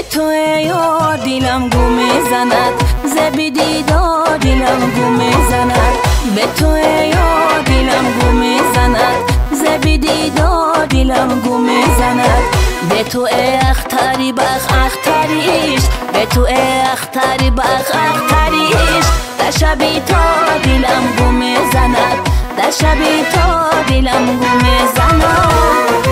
تو یار دیلم گو میزند، زبی دیدار دیلم گو میزند. به تو یار دیلم گو میزند، زبی دیدار دیلم گو میزند. به تو اختری بخ اختریش، به تو اختری بخ اختریش. در شبی تا دیلم گو میزند، در شبی تا دیلم گو میزند.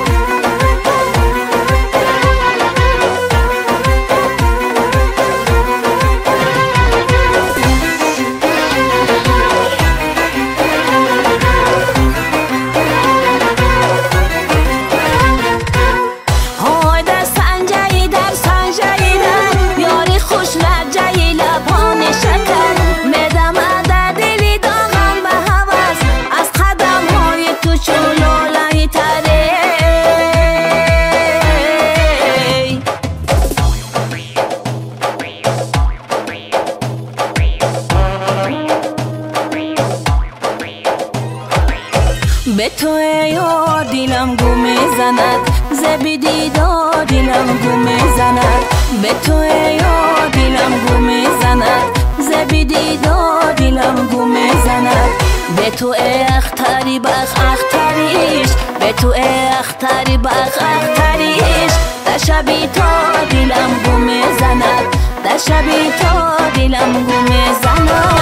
به تو یار دیلم گو میزند، زبی دیدار دیلم گو میزند. به تو یار دیلم گو میزند، زبی دیدار دیلم گو میزند. به تو اختری بخ اختریش، به تو اختری بخ اختریش. در شبی تا دیلم گو میزند، در شبی تا دیلم گو میزند.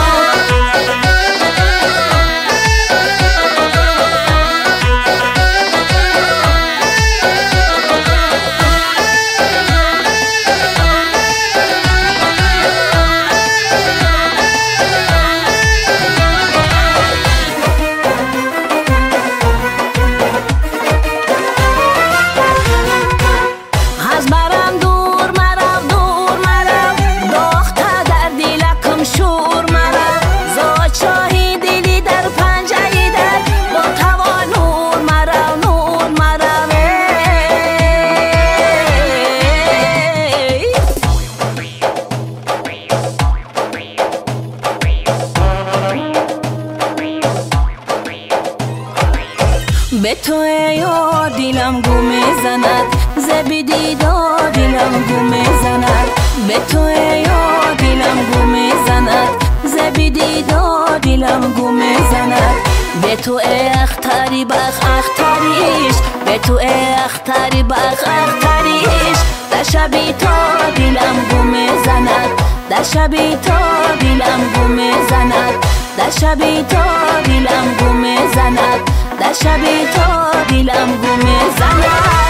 به تو یار دیلم گو میزند، زبی دیدار دیلم گو میزند. به تو یار دیلم گو میزند، زبی دیدار دیلم گو میزند. به تو اختری بخ اختریش، به تو اختری بخ اختریش. در شبی تا دیلم گو میزند، در شبی تا دیلم گو میزند. در شبی تا دیلم گو میزند، در شبی تا دیلم گو میزند.